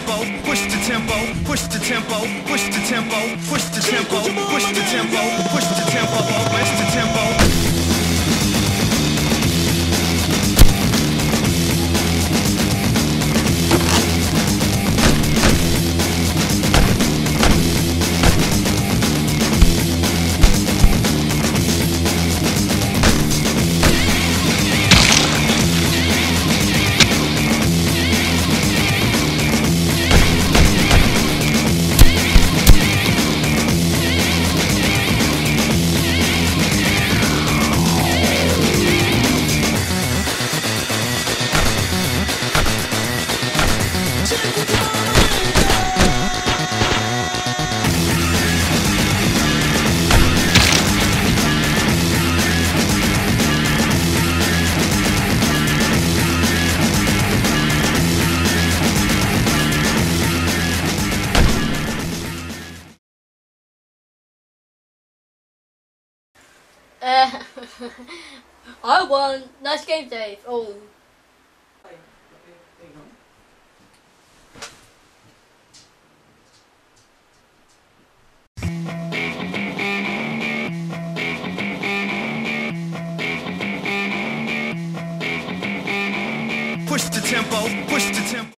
tempo, push the tempo, push the tempo, push the tempo, push the tempo, push the tempo, push the tempo, push the tempo. I won. Nice game, Dave. Oh. Push the tempo, push the tempo.